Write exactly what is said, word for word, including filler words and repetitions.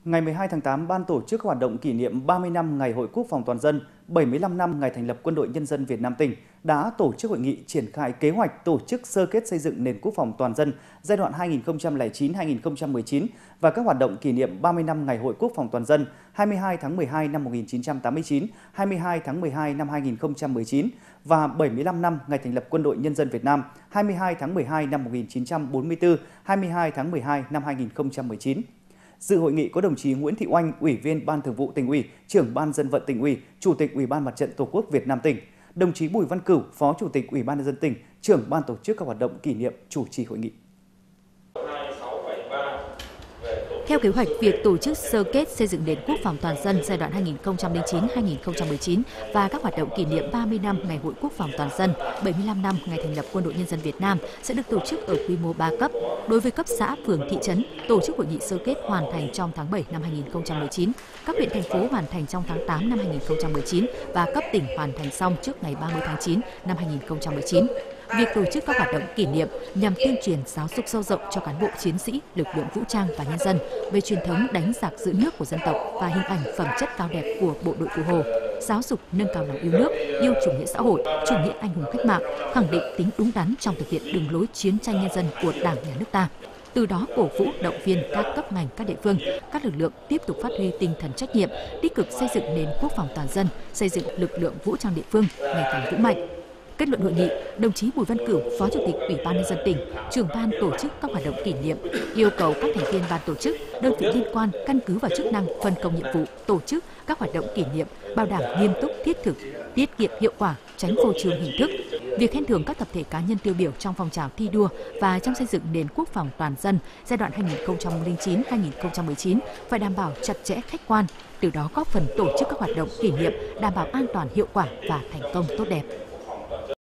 Ngày mười hai tháng tám, Ban tổ chức hoạt động kỷ niệm ba mươi năm Ngày Hội Quốc phòng toàn dân, bảy mươi lăm năm ngày thành lập Quân đội Nhân dân Việt Nam tỉnh đã tổ chức hội nghị triển khai kế hoạch tổ chức sơ kết xây dựng nền quốc phòng toàn dân giai đoạn hai nghìn không trăm lẻ chín đến hai nghìn không trăm mười chín và các hoạt động kỷ niệm ba mươi năm Ngày Hội Quốc phòng toàn dân hai mươi hai tháng mười hai năm một nghìn chín trăm tám mươi chín, hai mươi hai tháng mười hai năm hai nghìn không trăm mười chín và bảy mươi lăm năm ngày thành lập Quân đội Nhân dân Việt Nam hai mươi hai tháng mười hai năm một nghìn chín trăm bốn mươi tư, hai mươi hai tháng mười hai năm hai nghìn không trăm mười chín. Dự hội nghị có đồng chí Nguyễn Thị Oanh, Ủy viên Ban Thường vụ Tỉnh ủy, Trưởng Ban Dân vận Tỉnh ủy, Chủ tịch Ủy ban Mặt trận Tổ quốc Việt Nam tỉnh, đồng chí Bùi Văn Cửu, Phó Chủ tịch Ủy ban Nhân dân tỉnh, Trưởng Ban tổ chức các hoạt động kỷ niệm, chủ trì hội nghị. Theo kế hoạch, việc tổ chức sơ kết xây dựng nền quốc phòng toàn dân giai đoạn hai nghìn không trăm lẻ chín đến hai nghìn không trăm mười chín và các hoạt động kỷ niệm ba mươi năm Ngày Hội Quốc phòng toàn dân, bảy mươi lăm năm ngày thành lập Quân đội Nhân dân Việt Nam sẽ được tổ chức ở quy mô ba cấp. Đối với cấp xã, phường, thị trấn, tổ chức hội nghị sơ kết hoàn thành trong tháng bảy năm hai nghìn không trăm mười chín, các huyện thành phố hoàn thành trong tháng tám năm hai nghìn không trăm mười chín và cấp tỉnh hoàn thành xong trước ngày ba mươi tháng chín năm hai nghìn không trăm mười chín. Việc tổ chức các hoạt động kỷ niệm nhằm tuyên truyền giáo dục sâu rộng cho cán bộ chiến sĩ, lực lượng vũ trang và nhân dân về truyền thống đánh giặc giữ nước của dân tộc và hình ảnh phẩm chất cao đẹp của bộ đội Cụ Hồ, giáo dục nâng cao lòng yêu nước, yêu chủ nghĩa xã hội, chủ nghĩa anh hùng cách mạng, khẳng định tính đúng đắn trong thực hiện đường lối chiến tranh nhân dân của Đảng, Nhà nước ta. Từ đó cổ vũ động viên các cấp ngành, các địa phương, các lực lượng tiếp tục phát huy tinh thần trách nhiệm, tích cực xây dựng nền quốc phòng toàn dân, xây dựng lực lượng vũ trang địa phương ngày càng vững mạnh. Kết luận hội nghị, đồng chí Bùi Văn Cửu, Phó Chủ tịch Ủy ban Nhân dân tỉnh, Trưởng ban tổ chức các hoạt động kỷ niệm, yêu cầu các thành viên ban tổ chức, đơn vị liên quan căn cứ vào chức năng, phân công nhiệm vụ, tổ chức các hoạt động kỷ niệm, bảo đảm nghiêm túc, thiết thực, tiết kiệm hiệu quả, tránh phô trương hình thức. Việc khen thưởng các tập thể cá nhân tiêu biểu trong phong trào thi đua và trong xây dựng nền quốc phòng toàn dân giai đoạn hai nghìn không trăm lẻ chín đến hai nghìn không trăm mười chín phải đảm bảo chặt chẽ, khách quan, từ đó góp phần tổ chức các hoạt động kỷ niệm đảm bảo an toàn, hiệu quả và thành công tốt đẹp.